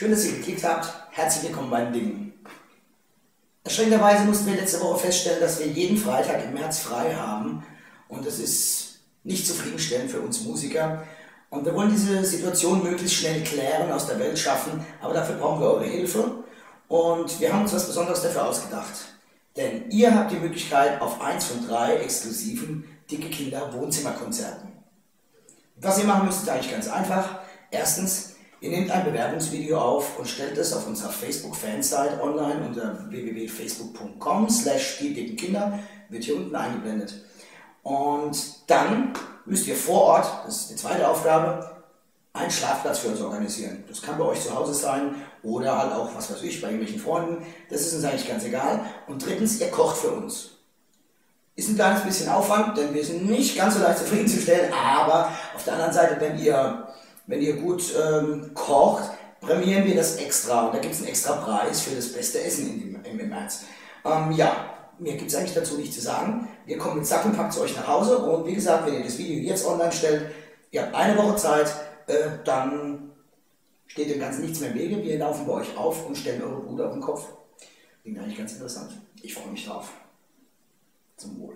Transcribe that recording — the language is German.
Schön, dass ihr geklickt habt. Herzlich willkommen bei den Dingen. Erschreckenderweise mussten wir letzte Woche feststellen, dass wir jeden Freitag im März frei haben. Und das ist nicht zufriedenstellend für uns Musiker. Und wir wollen diese Situation möglichst schnell klären, aus der Welt schaffen. Aber dafür brauchen wir eure Hilfe. Und wir haben uns was Besonderes dafür ausgedacht. Denn ihr habt die Möglichkeit auf 1 von 3 exklusiven Dicke Kinder Wohnzimmerkonzerten. Was ihr machen müsst, ist eigentlich ganz einfach. Erstens, ihr nehmt ein Bewerbungsvideo auf und stellt es auf unserer Facebook-Fansite online unter www.facebook.com/die-dicken-Kinder, wird hier unten eingeblendet. Und dann müsst ihr vor Ort, das ist die zweite Aufgabe, einen Schlafplatz für uns organisieren. Das kann bei euch zu Hause sein oder halt auch, was weiß ich, bei irgendwelchen Freunden. Das ist uns eigentlich ganz egal. Und drittens, ihr kocht für uns. Ist ein kleines bisschen Aufwand, denn wir sind nicht ganz so leicht zufriedenzustellen, aber auf der anderen Seite, wenn ihr gut kocht, prämieren wir das extra und da gibt es einen extra Preis für das beste Essen im März. Ja, mir gibt es eigentlich dazu nichts zu sagen. Wir kommen mit Sack und Pack zu euch nach Hause und wie gesagt, wenn ihr das Video jetzt online stellt, ihr habt eine Woche Zeit, dann steht dem Ganzen nichts mehr im Wege. Wir laufen bei euch auf und stellen eure Bude auf den Kopf. Klingt eigentlich ganz interessant. Ich freue mich drauf. Zum Wohl.